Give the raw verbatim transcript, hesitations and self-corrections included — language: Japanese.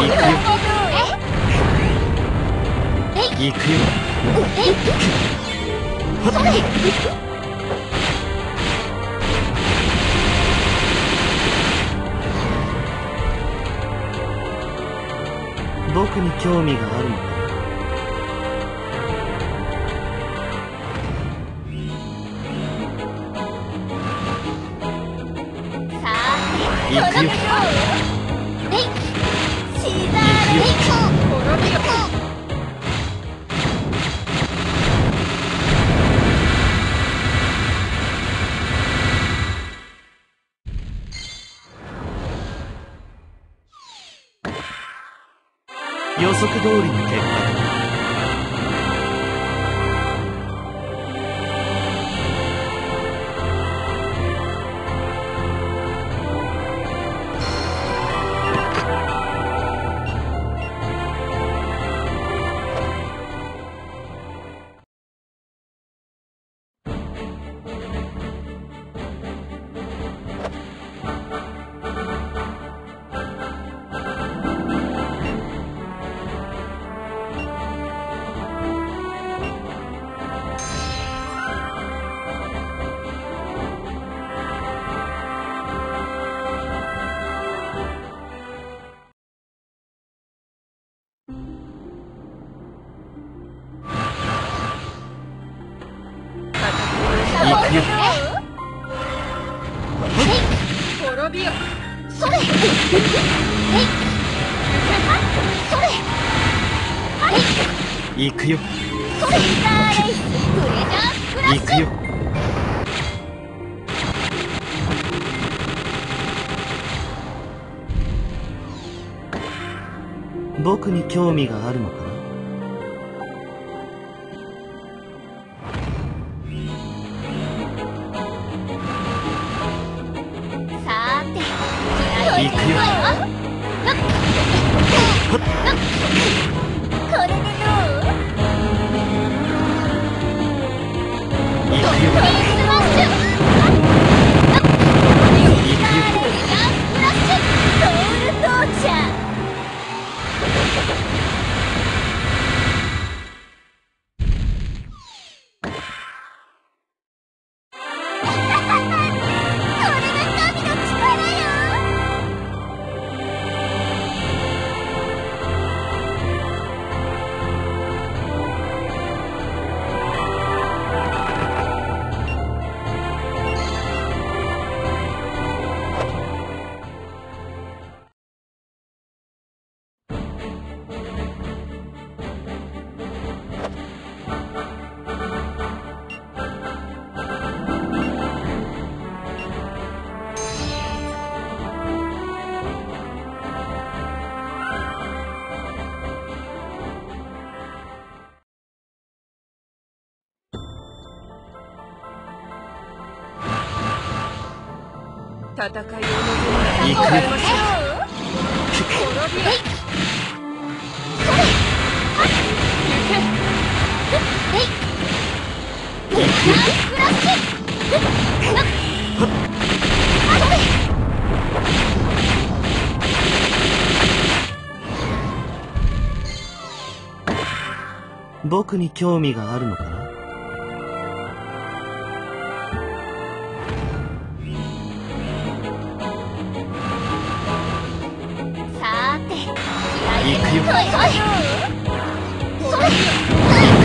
行くよ。僕に興味があるのかな。行くよ。予測通りの結果だ。行くよ。 滅びよ。 それ。それ。 行くよ。 それ。 行くよ。僕に興味があるのかな。行くよ。 これでどう？ 行くよ。 スマッシュ。 行くよ。 フラッシュ。ソウルトーチャー。 戦いを望むなら行くよ。 滅びよ。 行くよ。僕に興味があるのかな。 さーて、 行くよ。 それ。